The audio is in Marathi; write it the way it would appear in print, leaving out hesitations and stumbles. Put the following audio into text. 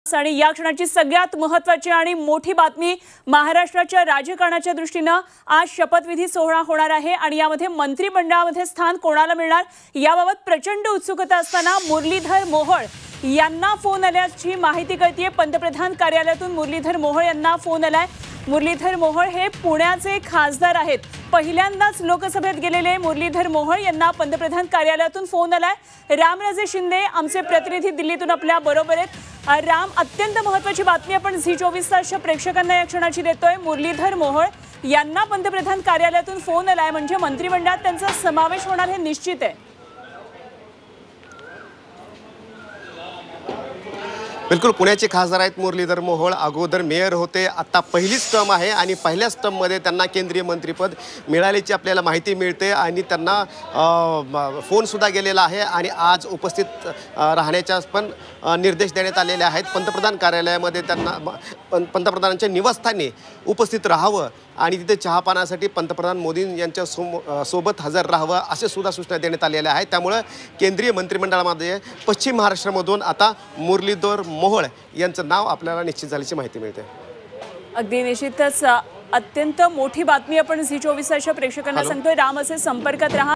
आणि या क्षणाची सगळ्यात महत्त्वाची आणि मोठी बातमी महाराष्ट्राच्या राजकारणाच्या दृष्टीने आज शपथविधी सोहळा होणार आहे आणि यामध्ये मंत्रिमंडळामध्ये स्थान कोणाला मिळणार याबाबत प्रचंड उत्सुकता असताना मुरलीधर मोहोळ यांना फोन आल्याची माहिती कळतेय। पंतप्रधान कार्यालयातून मुरलीधर मोहोळ यांना फोन आलाय। मुरलीधर मोहोळ हे पुण्याचे खासदार आहेत। पहिल्यांदाच लोकसभेत गेलेले मुरलीधर मोहोळ यांना पंतप्रधान कार्यालयातून फोन आलाय। रामराजे शिंदे आमचे प्रतिनिधी दिल्लीतून आपल्या बरोबर आहेत। राम, अत्यंत महत्त्वाची बातमी आपण झी24 तासच्या प्रेक्षकांना या क्षणाची देतोय। मुरलीधर मोहोळ यांना पंतप्रधान कार्यालयातून फोन आलाय म्हणजे मंत्रिमंडळात त्यांचा समावेश होणार हे निश्चित आहे। बिलकुल, पुण्याचे खासदार आहेत मुरलीधर मोहोळ। अगोदर मेयर होते, आता पहिलीच टर्म आहे आणि पहिल्याच टर्ममध्ये त्यांना केंद्रीय मंत्रिपद मिळाल्याची आपल्याला माहिती मिळते आणि त्यांना फोनसुद्धा गेलेला आहे आणि आज उपस्थित राहण्याच्या पण निर्देश देण्यात आलेले आहेत। पंतप्रधान कार्यालयामध्ये त्यांना पंतप्रधानांच्या निवासस्थानी उपस्थित राहावं आणि तिथे चहापानासाठी पंतप्रधान मोदी यांच्या सोबत हजर राहावं असे सुद्धा सूचना देण्यात आलेल्या आहेत। त्यामुळे केंद्रीय मंत्रिमंडळामध्ये पश्चिम महाराष्ट्रामधून आता मुरलीधर मोहोळ यांचं नाव आपल्याला निश्चित झाल्याची माहिती मिळते। अगदी निश्चितच अत्यंत मोठी बातमी आपण झी24 तासच्या प्रेक्षकांना सांगतोय। राम, असे संपर्कात राहा।